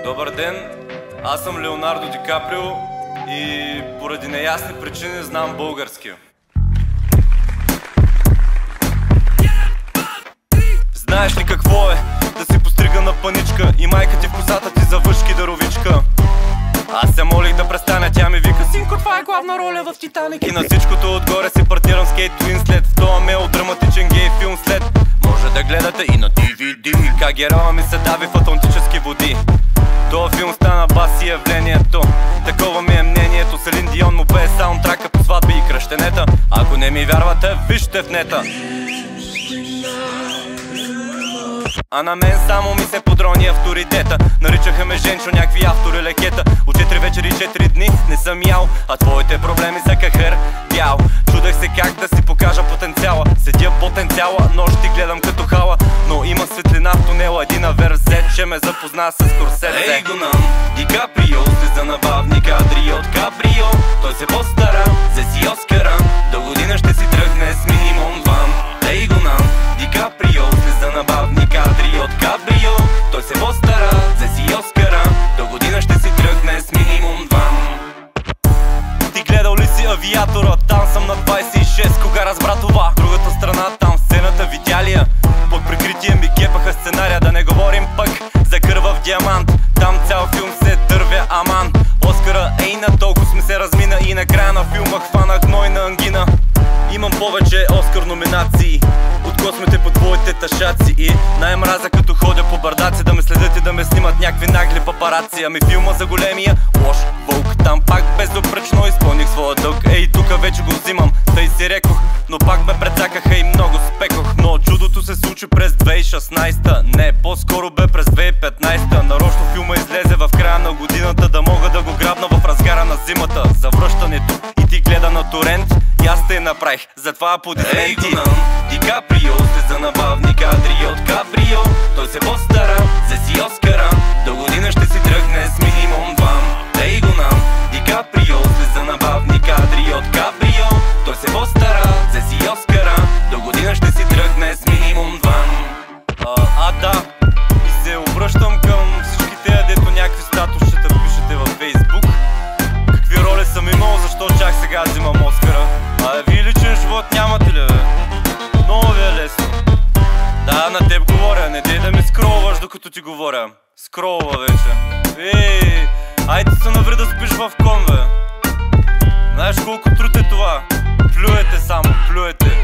Добър ден, аз съм Леонардо Ди Каприо и поради неясни причини знам български. Знаеш ли какво е да си пострига на паничка и майка ти в косата ти завършки даровичка? Аз се молих да престане, тя ми вика: синко, това е главна роля в Титаник. И на всичкото отгоре си партирам с Кейт Уинслет в тоя мелодраматичен гей филм след. Може да гледате и на DVD как героя ми се дави в атлантически води. Тоя филм стана баси явлението, такова ми е мнението. Селин Дион му пее саундтрака по сватби и кръщенета. Ако не ми вярвате, вижте в нета. А на мен само ми се подрони авторитета. Наричаха ме Женчо, някакви автори лекета. От 4 вечери и 4 дни не съм ял, а твоите проблеми са кахър бял. Чудех се как да си покажа потенциала. Седя потенциала, нощи гледам като хала. Но има светлина в тунела, един авер взет, че ме запозна с Скорсезе. Ей го нам, Ди Каприо, слиза на бавни кадри от Каприо. Той се постара, взе си Оскара, до година ще си тръгне с минимум 2. Ей го нам, Ди Каприо, слиза на бавни кадри от Каприо. Той се постара, взе си Оскара, до година ще си тръгне с минимум 2. Ти гледал ли си Авиатора? Там съм на 26, кога разбра това? Другата страна, там сцената, видя ли я? Под прикритие ми кепаха сценария, да не говорим пък за кървав диамант. Там цял филм се дървя, аман. Оскара, ей, на толкова сме се размина и накрая на филма хвана гнойна ангина. Имам повече Оскар номинации от космите по твоите ташаци. И най-мраза като ходя по бардаци, да ме следят и да ме снимат някакви нагли папараци. Ами филма за големия лош вълк, там пак безупречно изпълних своя дълг. Ей, тука вече го взимам, тъй си рекох, но пак ме прецакаха и много спекох. Но чудото се случи през 2016-та, не, по-скоро бе през 2015-та. Нарочно филма излезе в края на годината, да мога да го грабна в разгара на зимата. За връщането и ти гледа на торент, и аз те направих, затова аплодисменти. Ей го нам, Ди Каприо, слиза на бавни кадри от Каприо. Той се постара, взе си Оскара, до година ще си тръгне с минимум 2. Ей го нам, Ди Каприо, слиза на бавни кадри от Каприо. Той се постара, взе си Оскара, до година ще си тръгне с минимум 2. Да, и се обръщам към всички тея, дето някакви статусчета пишете във Фейсбук. Какви роли съм имал, защо чак сега взимам Оскара? Вие личен живот нямате ли, бе? Много ви е лесно. Да, на теб говоря, не дей да ми скролваш докато ти говоря. Скролва вече. Ей, айде се наври да спиш в ком, бе. Знаеш колко труд е това? Плюете само, плюете.